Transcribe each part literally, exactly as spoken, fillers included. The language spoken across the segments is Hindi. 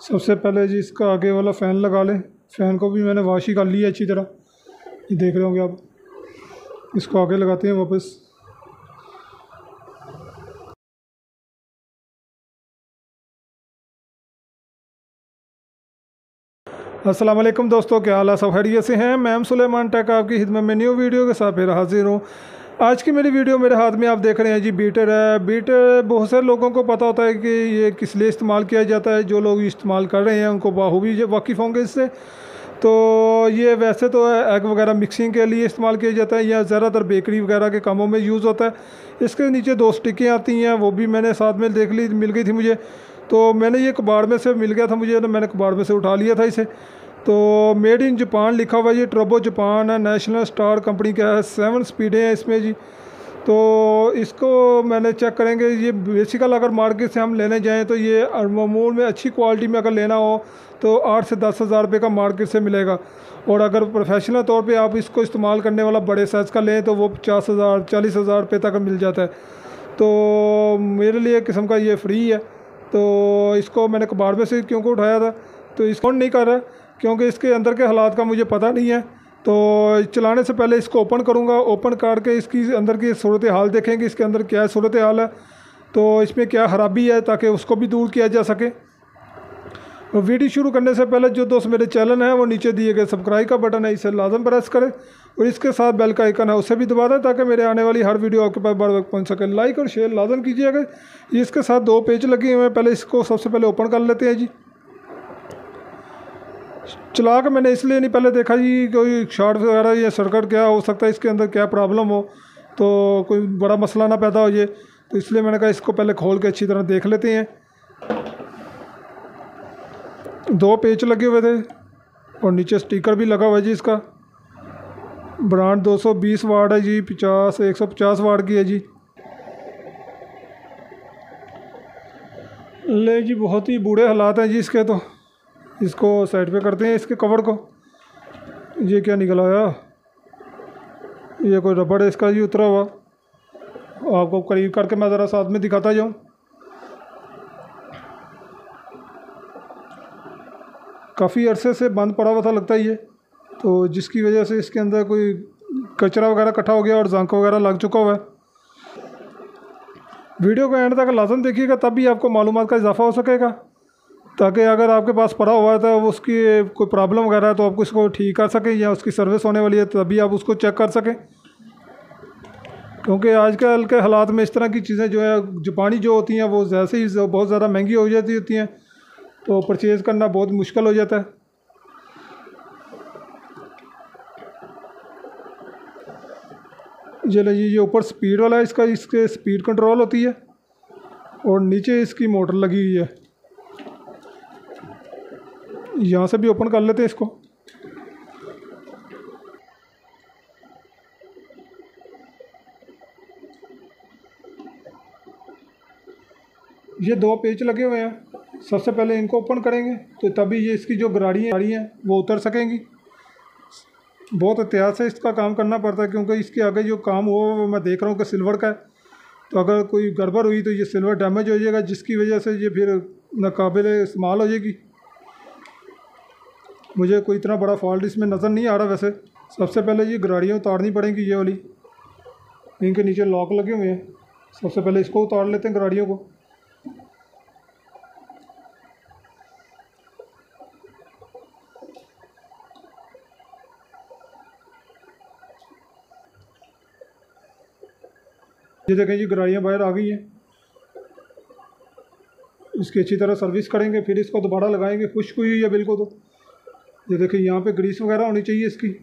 सबसे पहले जी इसका आगे वाला फ़ैन लगा लें। फ़ैन को भी मैंने वॉश ही कर लिया अच्छी तरह, ये देख रहे होंगे आप। इसको आगे लगाते हैं वापस। अस्सलाम वालेकुम दोस्तों, क्या हाल है? सब खैरियत से हैं? मैं सुलेमान टेक आपकी खिदमत में न्यू वीडियो के साथ फिर हाजिर हूँ। आज की मेरी वीडियो मेरे हाथ में आप देख रहे हैं जी बीटर है। बीटर बहुत से लोगों को पता होता है कि ये किस लिए इस्तेमाल किया जाता है। जो लोग इस्तेमाल कर रहे हैं उनको बाखूबी वाकिफ़ होंगे इससे। तो ये वैसे तो एग वगैरह मिक्सिंग के लिए इस्तेमाल किया जाता है या ज़्यादातर बेकरी वगैरह के कामों में यूज़ होता है। इसके नीचे दो स्टिकें आती हैं, वो भी मैंने साथ में देख ली, मिल गई थी मुझे। तो मैंने ये कबाड़ में से मिल गया था मुझे, तो मैंने कबाड़ में से उठा लिया था इसे। तो मेड इन जापान लिखा हुआ है, ये टर्बो जापान है, नेशनल स्टार कंपनी का है, सेवन स्पीडें हैं इसमें जी। तो इसको मैंने चेक करेंगे। ये बेसिकल अगर मार्केट से हम लेने जाएं तो ये मामूल में अच्छी क्वालिटी में अगर लेना हो तो आठ से दस हज़ार रुपये का मार्केट से मिलेगा। और अगर प्रोफेशनल तौर पे आप इसको इस्तेमाल करने वाला बड़े साइज़ का लें तो वो पचास हज़ार चालीस हज़ार रुपये तक मिल जाता है। तो मेरे लिए किस्म का ये फ्री है। तो इसको मैंने कबाड़ में से क्योंकि उठाया था, तो इसको नहीं कर रहा क्योंकि इसके अंदर के हालात का मुझे पता नहीं है। तो चलाने से पहले इसको ओपन करूँगा। ओपन करके इसकी अंदर की सूरत हाल देखेंगे, इसके अंदर क्या सूरत हाल है, तो इसमें क्या ख़राबी है, ताकि उसको भी दूर किया जा सके। और वीडियो शुरू करने से पहले जो दोस्त मेरे चैनल हैं वो नीचे दिए गए सब्सक्राइब का बटन है, इसे लाजम प्रेस करें और इसके साथ बेल का आइकन है उसे भी दबा दें ताकि मेरे आने वाली हर वीडियो आपके पास बार बार पहुँच सके। लाइक और शेयर लाजम कीजिएगा। इसके साथ दो पेज लगे हुए हैं, पहले इसको सबसे पहले ओपन कर लेते हैं जी। चला के मैंने इसलिए नहीं पहले देखा जी कोई शॉर्ट वगैरह या सर्किट क्या हो सकता है, इसके अंदर क्या प्रॉब्लम हो, तो कोई बड़ा मसला ना पैदा हो जाए। तो इसलिए मैंने कहा इसको पहले खोल के अच्छी तरह देख लेते हैं। दो पेच लगे हुए थे और नीचे स्टिकर भी लगा हुआ है जी। इसका ब्रांड दो सौ बीस वाट है जी, पचास एक सौ पचास वाट की है जी। ले जी बहुत ही बुरे हालात हैं जी इसके। तो इसको साइड पे करते हैं इसके कवर को। ये क्या निकल आया? ये कोई रबड़ है इसका जी उतरा हुआ। आपको करीब करके मैं ज़रा साथ में दिखाता जाऊँ। काफ़ी अरसे से बंद पड़ा हुआ था लगता है ये, तो जिसकी वजह से इसके अंदर कोई कचरा वगैरह इकट्ठा हो गया और जंक वगैरह लग चुका हुआ है। वीडियो को एंड तक लाजम देखिएगा, तब भी आपको मालूमात का इजाफा हो सकेगा, ताकि अगर आपके पास पड़ा हुआ है तो उसकी कोई प्रॉब्लम वगैरह है तो आप उसको ठीक कर सकें, या उसकी सर्विस होने वाली है तभी आप उसको चेक कर सकें। क्योंकि आजकल के हालात में इस तरह की चीज़ें जो है जापानी जो होती हैं वो जैसे ही बहुत ज़्यादा महंगी हो जाती होती हैं, तो परचेज़ करना बहुत मुश्किल हो जाता है। ये लीजिए, ये ऊपर स्पीड वाला है इसका, इसके स्पीड कंट्रोल होती है और नीचे इसकी मोटर लगी हुई है। यहाँ से भी ओपन कर लेते हैं इसको। ये दो पेच लगे हुए हैं। सबसे पहले इनको ओपन करेंगे तो तभी ये इसकी जो गराड़ी गाड़ी हैं वो उतर सकेंगी। बहुत एहतियात से इसका काम करना पड़ता है क्योंकि इसके आगे जो काम हुआ वो मैं देख रहा हूँ कि सिल्वर का है। तो अगर कोई गड़बड़ हुई तो ये सिल्वर डैमेज हो जाएगा, जिसकी वजह से ये फिर नाकाबिल इस्तेमाल हो जाएगी। मुझे कोई इतना बड़ा फॉल्ट इसमें नज़र नहीं आ रहा वैसे। सबसे पहले ये गराड़ियाँ उतारनी पड़ेंगी, ये वाली, इनके नीचे लॉक लगे हुए हैं। सबसे पहले इसको उतार लेते हैं गराड़ियों को। ये देखें जी गराड़ियाँ बाहर आ गई हैं। इसकी अच्छी तरह सर्विस करेंगे, फिर इसको दोबारा लगाएंगे। खुश्क हुई है बिल्कुल। तो ये देखिए यहाँ पे ग्रीस वगैरह होनी चाहिए इसकी।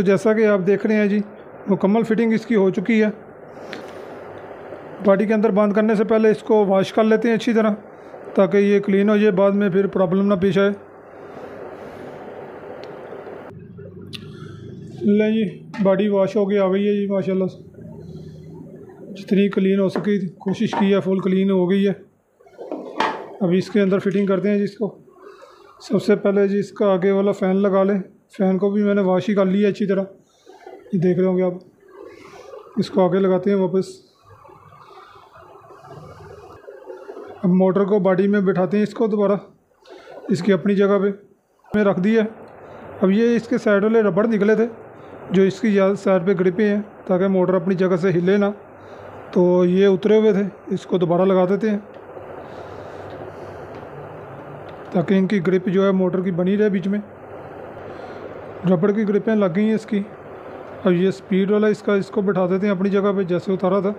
दोस्तों जैसा कि आप देख रहे हैं जी, मुकम्मल फिटिंग इसकी हो चुकी है। बॉडी के अंदर बंद करने से पहले इसको वॉश कर लेते हैं अच्छी तरह, ताकि ये क्लीन हो जाए, बाद में फिर प्रॉब्लम ना पेश आए। ले जी, बॉडी वॉश हो गई आ गई है जी माशाल्लाह से। जितनी क्लीन हो सकी कोशिश की है, फुल क्लीन हो गई है। अभी इसके अंदर फिटिंग करते हैं जिसको। सबसे पहले जी इसका आगे वाला फ़ैन लगा लें। फ़ैन को भी मैंने वॉश ही कर लिया अच्छी तरह, ये देख रहे होंगे आप। इसको आगे लगाते हैं वापस। अब मोटर को बॉडी में बिठाते हैं इसको दोबारा इसकी अपनी जगह पे मैं रख दिया। अब ये इसके साइड वाले रबड़ निकले थे जो इसकी साइड पे ग्रिपें हैं, ताकि मोटर अपनी जगह से हिले ना, तो ये उतरे हुए थे। इसको दोबारा लगा देते हैं ताकि इनकी ग्रिप जो है मोटर की बनी रहे। बीच में रबड़ की ग्रिपें लग गई हैं इसकी। अब ये स्पीड वाला इसका इसको बिठा देते हैं अपनी जगह पे जैसे उतारा था।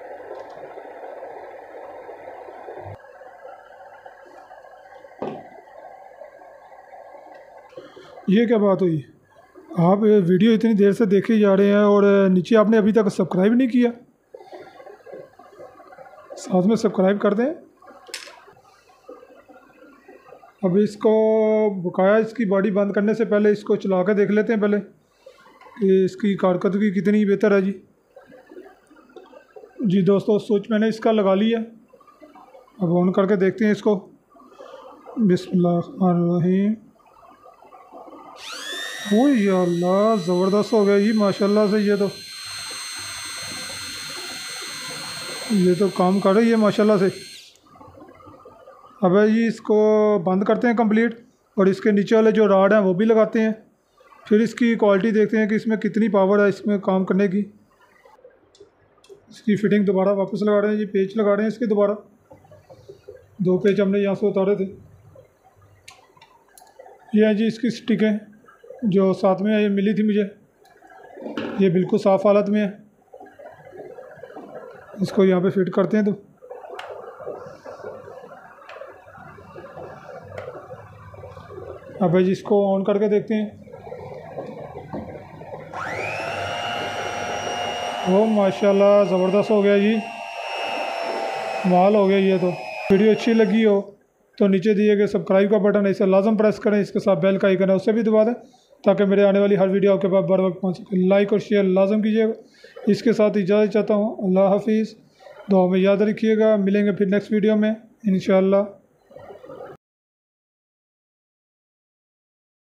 ये क्या बात हुई, आप वीडियो इतनी देर से देखे जा रहे हैं और नीचे आपने अभी तक सब्सक्राइब नहीं किया? साथ में सब्सक्राइब कर दें। अब इसको बकाया इसकी बॉडी बंद करने से पहले इसको चला कर देख लेते हैं पहले कि इसकी कारकर्दगी कितनी बेहतर है जी। जी दोस्तों, स्विच मैंने इसका लगा लिया। अब ऑन करके देखते हैं इसको। बिस्मिल्लाहिर्रहमानिर्रहीम। ओ या अल्लाह, ज़बरदस्त हो गया जी माशाल्लाह से। ये तो ये तो काम कर रही है माशाल्लाह से। अब जी इसको बंद करते हैं कंप्लीट, और इसके नीचे वाले जो राड हैं वो भी लगाते हैं। फिर इसकी क्वालिटी देखते हैं कि इसमें कितनी पावर है इसमें काम करने की। इसकी फिटिंग दोबारा वापस लगा रहे हैं जी, पेच लगा रहे हैं इसके दोबारा। दो पेच हमने यहाँ से उतारे थे। ये हैं जी इसकी स्टिकें जो साथ में ये मिली थी मुझे, ये बिल्कुल साफ़ हालत में है। इसको यहाँ पे फिट करते हैं। तो अब जी इसको ऑन करके देखते हैं। ओ माशाल्लाह, ज़बरदस्त हो गया जी, माल हो गया। ये तो वीडियो अच्छी लगी हो तो नीचे दिए गए सब्सक्राइब का बटन है, इसे लाजम प्रेस करें। इसके साथ बेल का आइकन है उसे भी दबा दें, ताकि मेरे आने वाली हर वीडियो आपके पास बर वक्त पहुँच सके। लाइक और शेयर लाजम कीजिएगा। इसके साथ इजाज़त चाहता हूँ। अल्लाह हाफिज़। दुआ में याद रखिएगा। मिलेंगे फिर नेक्स्ट वीडियो में इंशाअल्लाह।